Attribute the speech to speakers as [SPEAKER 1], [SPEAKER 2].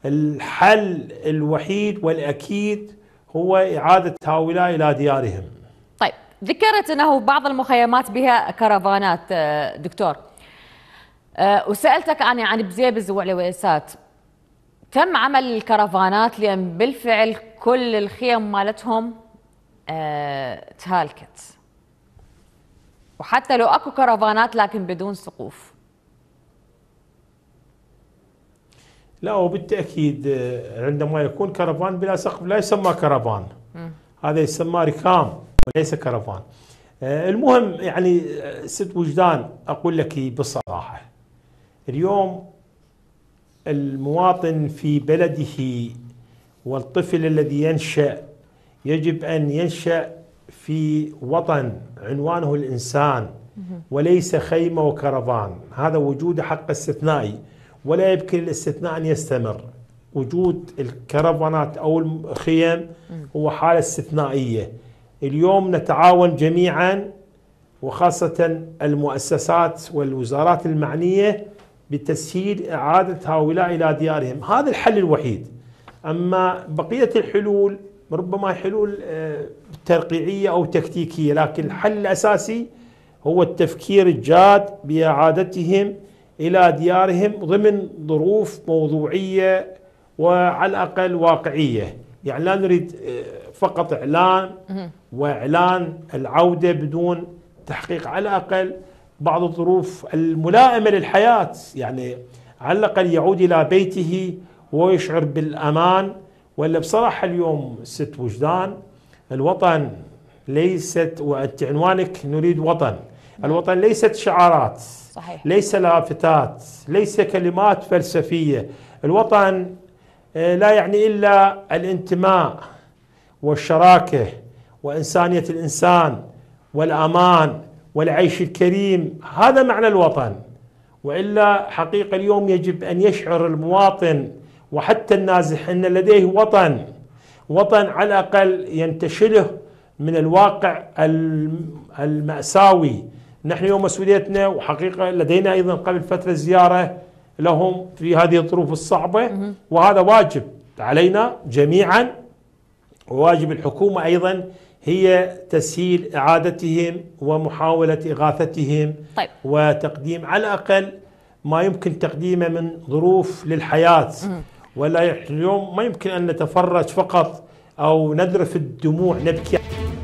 [SPEAKER 1] الحل الوحيد والأكيد هو إعادة هؤلاء إلى ديارهم.
[SPEAKER 2] طيب، ذكرت أنه بعض المخيمات بها كرفانات دكتور، وسألتك أنا عن بزيبز وعلويسات، تم عمل الكرفانات؟ لأن بالفعل كل الخيم مالتهم تهالكت، وحتى لو اكو كرفانات لكن بدون سقوف.
[SPEAKER 1] لا، وبالتأكيد عندما يكون كرفان بلا سقف لا يسمى كرفان، هذا يسمى ركام وليس كرفان. المهم يعني ست وجدان، أقول لك بصراحة، اليوم المواطن في بلده والطفل الذي ينشأ يجب أن ينشأ في وطن عنوانه الإنسان وليس خيمة وكرفان. هذا وجود حق استثنائي ولا يمكن الاستثناء أن يستمر. وجود الكرفانات أو الخيم هو حالة استثنائية. اليوم نتعاون جميعا وخاصة المؤسسات والوزارات المعنية بتسهيل إعادة هؤلاء إلى ديارهم. هذا الحل الوحيد. أما بقية الحلول ربما حلول ترقيعية أو تكتيكية، لكن الحل الأساسي هو التفكير الجاد بإعادتهم إلى ديارهم ضمن ظروف موضوعية وعلى الأقل واقعية. يعني لا نريد فقط إعلان وإعلان العودة بدون تحقيق على الأقل بعض الظروف الملائمة للحياة. يعني على الأقل يعود إلى بيته ويشعر بالأمان. ولا بصراحة اليوم ست وجدان، الوطن ليست، وأنت عنوانك نريد وطن، الوطن ليست شعارات،
[SPEAKER 2] صحيح.
[SPEAKER 1] ليس لافتات، ليس كلمات فلسفية. الوطن لا يعني إلا الانتماء والشراكة وإنسانية الإنسان والأمان والعيش الكريم. هذا معنى الوطن. وإلا حقيقة اليوم يجب أن يشعر المواطن وحتى النازح أن لديه وطن، وطن على الأقل ينتشله من الواقع المأساوي. نحن يوم مسؤوليتنا، وحقيقة لدينا أيضا قبل فترة زيارة لهم في هذه الظروف الصعبة، وهذا واجب علينا جميعا، وواجب الحكومة أيضا هي تسهيل إعادتهم ومحاولة إغاثتهم.
[SPEAKER 2] طيب.
[SPEAKER 1] وتقديم على الأقل ما يمكن تقديمه من ظروف للحياة. ولا اليوم ما يمكن أن نتفرج فقط أو نذرف الدموع نبكي.